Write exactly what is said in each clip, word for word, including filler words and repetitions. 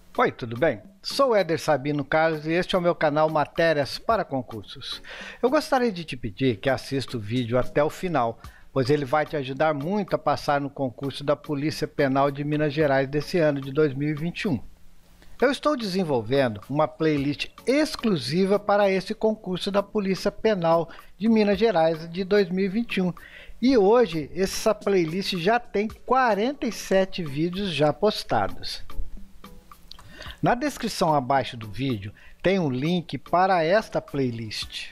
Oi, tudo bem? Sou Éder Sabino Carlos e este é o meu canal Matérias para Concursos. Eu gostaria de te pedir que assista o vídeo até o final, pois ele vai te ajudar muito a passar no concurso da Polícia Penal de Minas Gerais desse ano de dois mil e vinte e um. Eu estou desenvolvendo uma playlist exclusiva para esse concurso da Polícia Penal de Minas Gerais de dois mil e vinte e um. E hoje essa playlist já tem quarenta e sete vídeos já postados. Na descrição abaixo do vídeo tem um link para esta playlist.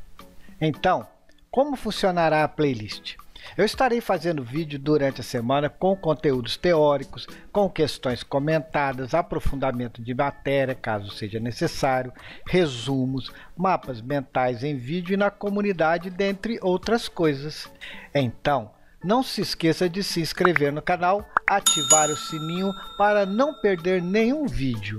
Então, como funcionará a playlist? Eu estarei fazendo vídeo durante a semana com conteúdos teóricos, com questões comentadas, aprofundamento de matéria, caso seja necessário, resumos, mapas mentais em vídeo e na comunidade, dentre outras coisas. Então, não se esqueça de se inscrever no canal, ativar o sininho para não perder nenhum vídeo.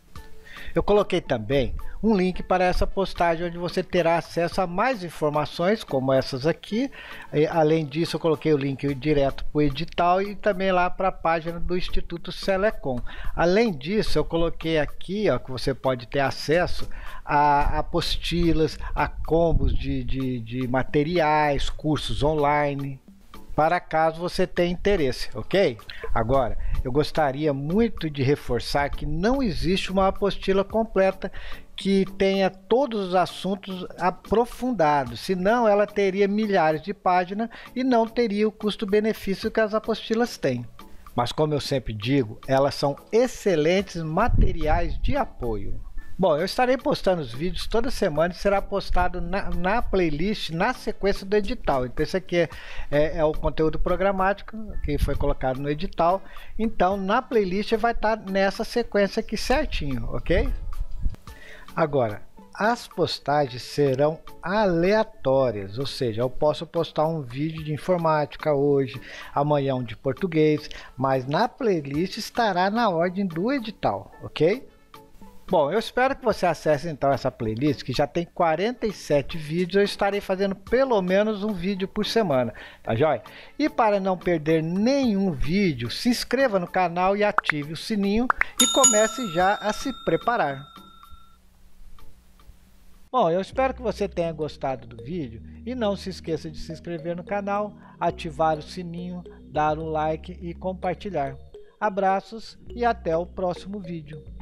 Eu coloquei também um link para essa postagem onde você terá acesso a mais informações como essas aqui. E, além disso, eu coloquei o link direto para o edital e também lá para a página do Instituto Selecom. Além disso, eu coloquei aqui ó, que você pode ter acesso a apostilas, a combos de, de, de materiais, cursos online, para caso você tenha interesse, ok? Agora, eu gostaria muito de reforçar que não existe uma apostila completa que tenha todos os assuntos aprofundados, senão ela teria milhares de páginas e não teria o custo-benefício que as apostilas têm. Mas como eu sempre digo, elas são excelentes materiais de apoio. Bom, eu estarei postando os vídeos toda semana e será postado na, na playlist na sequência do edital. Então esse aqui é, é, é o conteúdo programático que foi colocado no edital. Então na playlist vai estar nessa sequência aqui certinho, ok? Agora, as postagens serão aleatórias, ou seja, eu posso postar um vídeo de informática hoje, amanhã um de português, mas na playlist estará na ordem do edital, ok? Bom, eu espero que você acesse então essa playlist que já tem quarenta e sete vídeos. Eu estarei fazendo pelo menos um vídeo por semana, tá joia? E para não perder nenhum vídeo, se inscreva no canal e ative o sininho e comece já a se preparar. Bom, eu espero que você tenha gostado do vídeo e não se esqueça de se inscrever no canal, ativar o sininho, dar um like e compartilhar. Abraços e até o próximo vídeo.